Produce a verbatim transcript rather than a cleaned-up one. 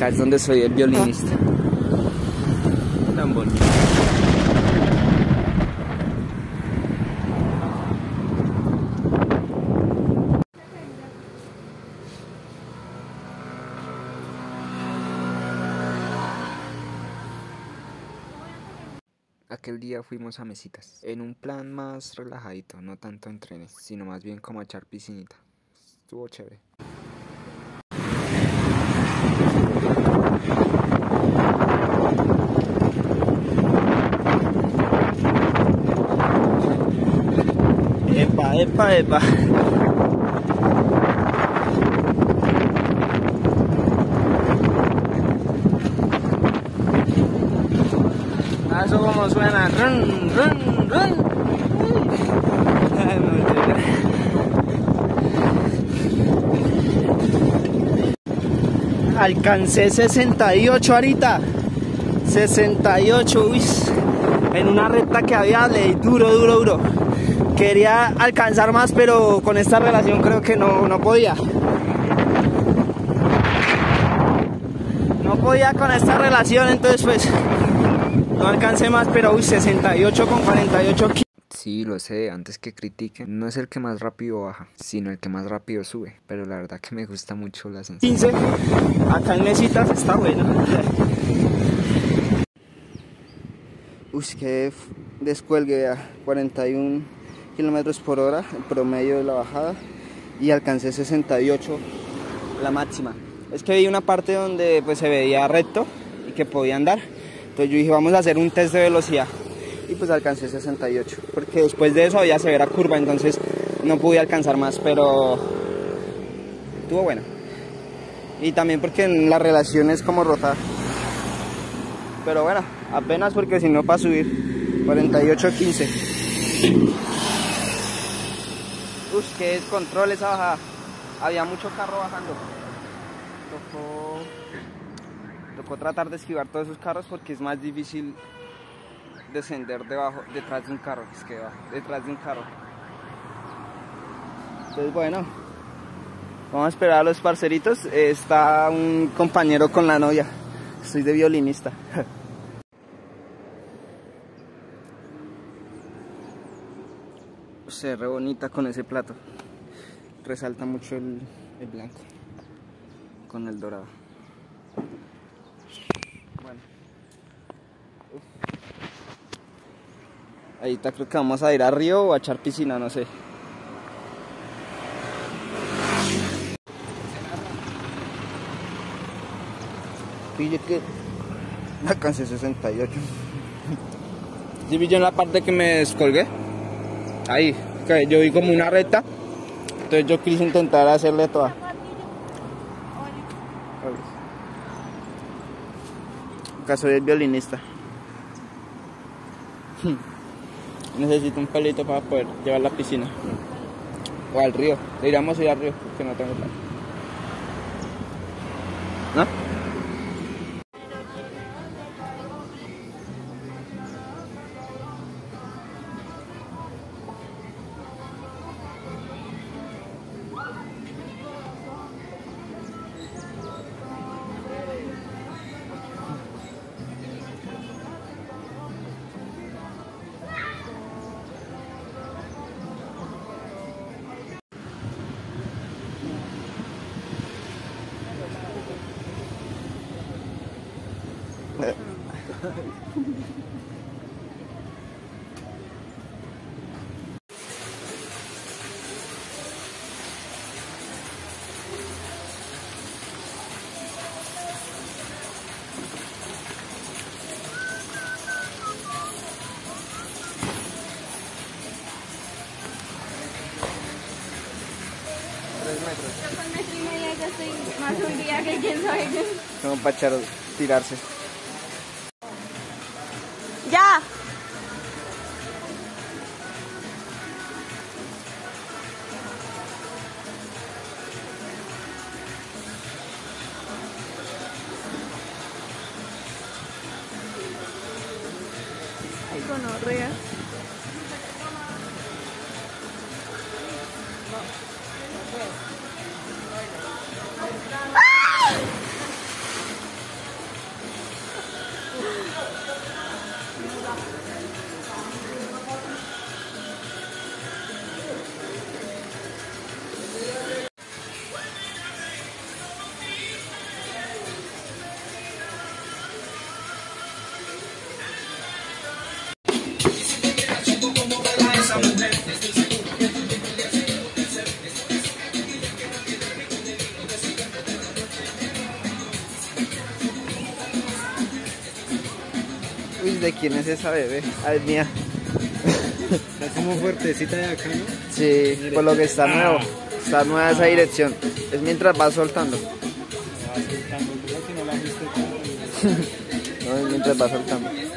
Acá es donde soy el violinista. Tan bonito. Aquel día fuimos a Mesitas, en un plan más relajadito, no tanto en trenes, sino más bien como a echar piscinita. Estuvo chévere. Epa, epa, epa. Eso como suena. Run, run, run. Alcancé sesenta y ocho ahorita. sesenta y ocho, uy. En una recta que había, le di duro, duro, duro. Quería alcanzar más, pero con esta relación creo que no, no podía. No podía con esta relación, entonces pues no alcancé más, pero uy, sesenta y ocho con cuarenta y ocho kilos. Sí, lo sé, antes que critiquen, no es el que más rápido baja, sino el que más rápido sube. Pero la verdad que me gusta mucho la sensación. quince, acá en Mesitas está bueno. Uy, que descuelgue a cuarenta y uno kilómetros por hora, el promedio de la bajada, y alcancé sesenta y ocho, la máxima. Es que vi una parte donde pues se veía recto y que podía andar, entonces yo dije vamos a hacer un test de velocidad, y pues alcancé sesenta y ocho, porque después de eso había severa curva, entonces no pude alcanzar más, pero estuvo bueno. Y también porque en la relación es como rotar, pero bueno, apenas, porque si no para subir. Cuarenta y ocho quince. Uy, qué descontrol esa bajada. Había mucho carro bajando. Tocó, tocó tratar de esquivar todos esos carros porque es más difícil descender debajo, detrás de un carro. Es que va, detrás de un carro. Entonces bueno, vamos a esperar a los parceritos. Está un compañero con la novia. Soy de violinista. Se ve re bonita con ese plato. Resalta mucho el, el blanco con el dorado. Bueno. Uf. Ahorita creo que vamos a ir a río o a echar piscina, no sé. Pille que alcancé sesenta y ocho. ¿Sí vi yo en la parte que me descolgué? Ahí, que yo vi como una recta, entonces yo quise intentar hacerle toda. Acá soy el violinista. Necesito un palito para poder llevar a la piscina o al río. Deberíamos ir al río porque no tengo plata. ¿No? Yo con metro y media ya estoy más hundida que quién sabe qué. Como para echar, tirarse. ¡Ya! Ay, gonorrea. Uy, ¿de quién es esa bebé? Ah, es mía. Está como fuertecita de acá, ¿no? Sí, Mire. por lo que está nuevo. Está nueva esa dirección. Es mientras va soltando. Se va soltando, creo que no la viste tanto. No, es mientras va soltando.